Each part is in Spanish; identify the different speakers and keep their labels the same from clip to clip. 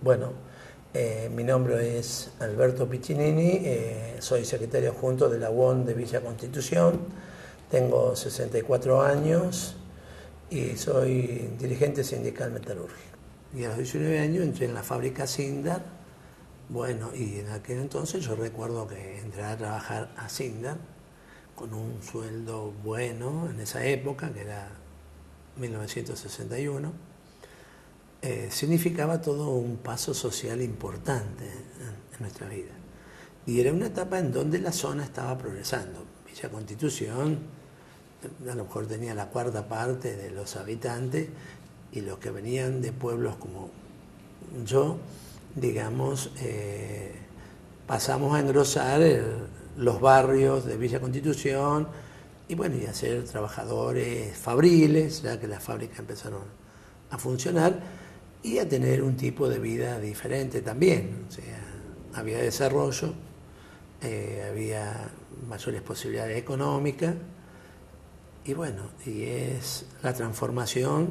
Speaker 1: Bueno, mi nombre es Alberto Piccinini, soy secretario adjunto de la UON de Villa Constitución, tengo 64 años y soy dirigente sindical metalúrgico. Y a los 19 años entré en la fábrica Sindar. Bueno, y en aquel entonces yo recuerdo que entré a trabajar a Sindar con un sueldo bueno en esa época, que era 1961. Significaba todo un paso social importante en nuestra vida. Y era una etapa en donde la zona estaba progresando. Villa Constitución a lo mejor tenía la cuarta parte de los habitantes, y los que venían de pueblos como yo, digamos, pasamos a engrosar los barrios de Villa Constitución y bueno, y a ser trabajadores fabriles, ya que las fábricas empezaron a funcionar, y a tener un tipo de vida diferente también. O sea, había desarrollo, había mayores posibilidades económicas, y bueno, y es la transformación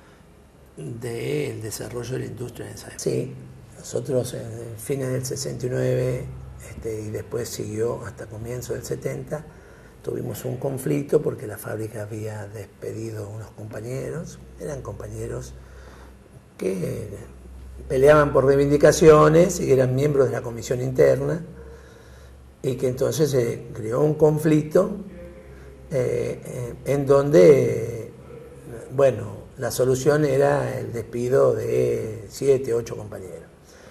Speaker 1: del desarrollo de la industria en esa época. Sí, nosotros en fines del 69 y después siguió hasta comienzos del 70, tuvimos un conflicto porque la fábrica había despedido a unos compañeros, eran compañeros que peleaban por reivindicaciones y eran miembros de la comisión interna, y que entonces se creó un conflicto en donde, bueno, la solución era el despido de 7, 8 compañeros.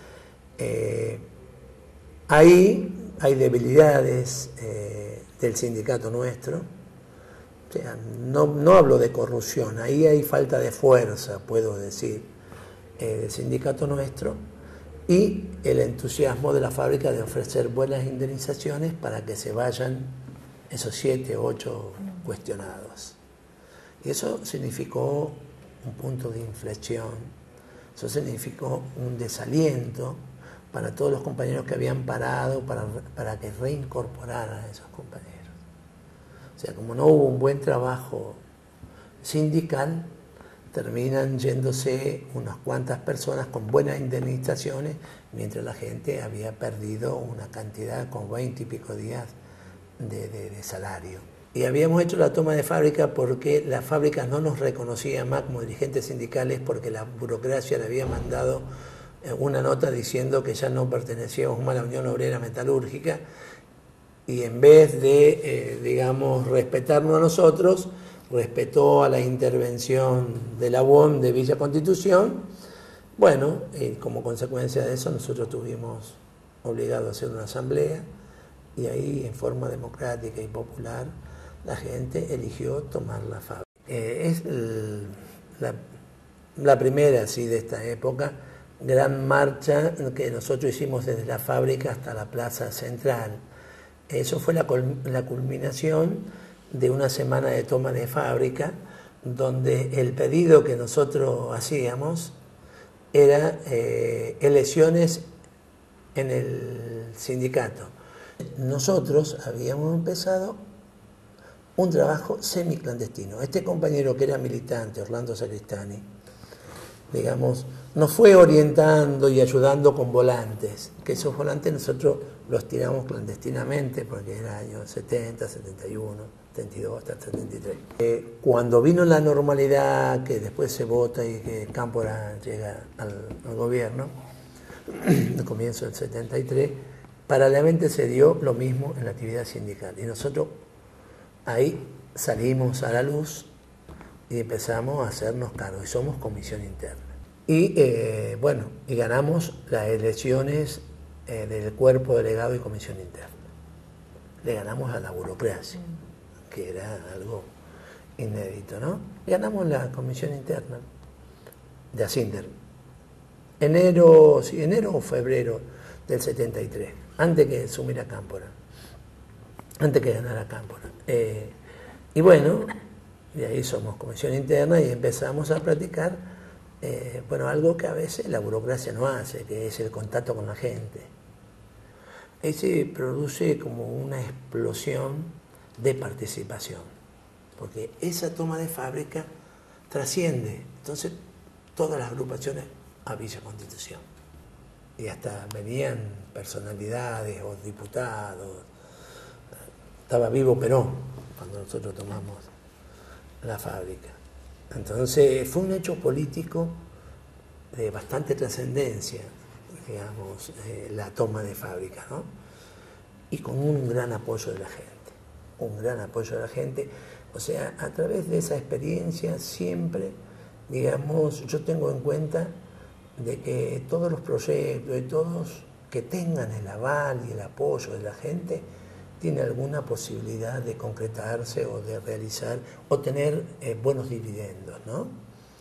Speaker 1: Ahí hay debilidades del sindicato nuestro. O sea, no hablo de corrupción, ahí hay falta de fuerza, puedo decir, del sindicato nuestro, y el entusiasmo de la fábrica de ofrecer buenas indemnizaciones para que se vayan esos 7 o 8 cuestionados. Y eso significó un punto de inflexión, eso significó un desaliento para todos los compañeros que habían parado para que reincorporaran a esos compañeros. O sea, como no hubo un buen trabajo sindical, terminan yéndose unas cuantas personas con buenas indemnizaciones, mientras la gente había perdido una cantidad con 20 y pico días de salario. Y habíamos hecho la toma de fábrica porque las fábricas no nos reconocían más como dirigentes sindicales, porque la burocracia le había mandado una nota diciendo que ya no pertenecíamos más a la Unión Obrera Metalúrgica, y en vez de, digamos, respetarnos a nosotros, respetó a la intervención de la UON de Villa Constitución. Bueno, y como consecuencia de eso nosotros tuvimos obligado a hacer una asamblea, y ahí en forma democrática y popular la gente eligió tomar la fábrica. Es la primera, sí, de esta época, gran marcha que nosotros hicimos desde la fábrica hasta la Plaza Central. Eso fue la culminación de una semana de toma de fábrica, donde el pedido que nosotros hacíamos era elecciones en el sindicato. Nosotros habíamos empezado un trabajo semiclandestino. Este compañero que era militante, Orlando Sacristani, digamos, nos fue orientando y ayudando con volantes, que esos volantes nosotros los tiramos clandestinamente porque era año 70, 71, 72 hasta el 73. Cuando vino la normalidad, que después se vota y que Cámpora llega al gobierno, al comienzo del 73, paralelamente se dio lo mismo en la actividad sindical. Y nosotros ahí salimos a la luz y empezamos a hacernos cargo, y somos comisión interna. Y bueno, y ganamos las elecciones del cuerpo delegado y comisión interna. Le ganamos a la burocracia, que era algo inédito, ¿no? Y ganamos la comisión interna de Asindar. Enero o febrero del 73, antes que sumiera Cámpora, antes que ganara Cámpora. Y bueno, y ahí somos comisión interna y empezamos a practicar, bueno, algo que a veces la burocracia no hace, que es el contacto con la gente. Ahí se produce como una explosión de participación, porque esa toma de fábrica trasciende, entonces, todas las agrupaciones a Villa Constitución. y hasta venían personalidades o diputados. Estaba vivo Perón cuando nosotros tomamos la fábrica. Entonces fue un hecho político de bastante trascendencia, digamos, la toma de fábrica, ¿no? Y con un gran apoyo de la gente, un gran apoyo de la gente. O sea, a través de esa experiencia siempre, digamos, yo tengo en cuenta de que todos los proyectos y todos que tengan el aval y el apoyo de la gente tiene alguna posibilidad de concretarse o de realizar o tener buenos dividendos, ¿no?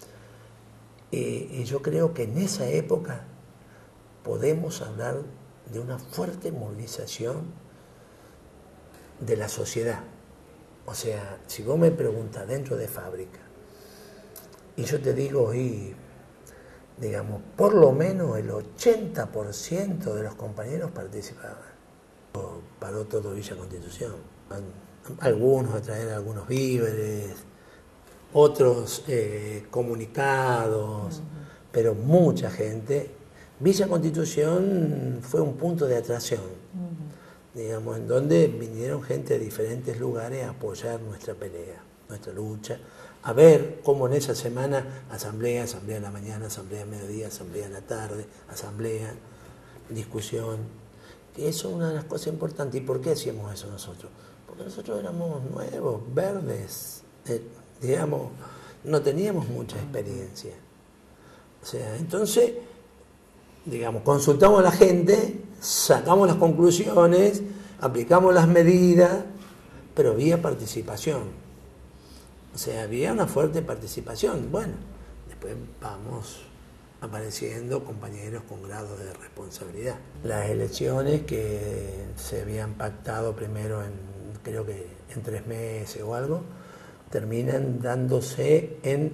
Speaker 1: Y yo creo que en esa época podemos hablar de una fuerte movilización de la sociedad. O sea, si vos me preguntas dentro de fábrica, y yo te digo, y digamos, por lo menos el 80% de los compañeros participaban. Paró todo Villa Constitución. Algunos a traer algunos víveres, otros comunicados, pero mucha gente. Villa Constitución fue un punto de atracción, digamos, en donde vinieron gente de diferentes lugares a apoyar nuestra pelea, nuestra lucha, a ver cómo en esa semana asamblea en la mañana, asamblea a mediodía, asamblea en la tarde, asamblea, discusión. Y eso es una de las cosas importantes. ¿Y por qué hacíamos eso nosotros? Porque nosotros éramos nuevos, verdes, digamos, no teníamos mucha experiencia. O sea, entonces, digamos, consultamos a la gente, sacamos las conclusiones, aplicamos las medidas, pero había participación. O sea, había una fuerte participación. Bueno, después vamos apareciendo compañeros con grados de responsabilidad. Las elecciones que se habían pactado primero creo que en 3 meses o algo, terminan dándose en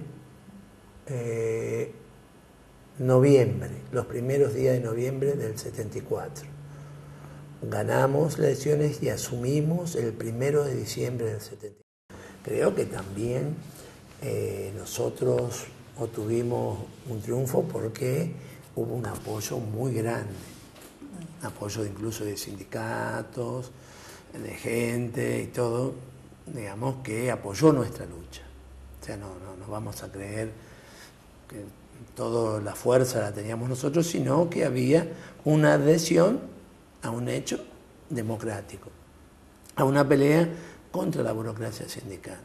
Speaker 1: noviembre, los primeros días de noviembre del 74. Ganamos las elecciones y asumimos el 1 de diciembre del 74. Creo que también nosotros obtuvimos un triunfo porque hubo un apoyo muy grande, apoyo incluso de sindicatos, de gente y todo, digamos, que apoyó nuestra lucha. O sea, no vamos a creer que toda la fuerza la teníamos nosotros, sino que había una adhesión a un hecho democrático, a una pelea contra la burocracia sindical,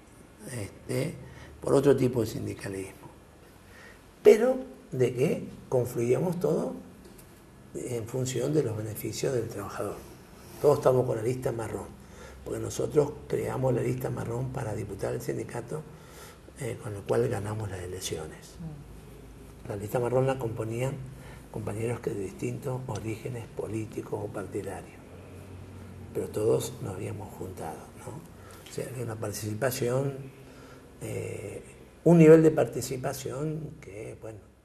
Speaker 1: por otro tipo de sindicalismo. Pero de que confluíamos todos en función de los beneficios del trabajador. Todos estamos con la lista marrón, porque nosotros creamos la lista marrón para diputar el sindicato, con el cual ganamos las elecciones. La lista marrón la componían compañeros que de distintos orígenes políticos o partidarios, pero todos nos habíamos juntado, ¿no? O sea, había una participación, un nivel de participación que, bueno,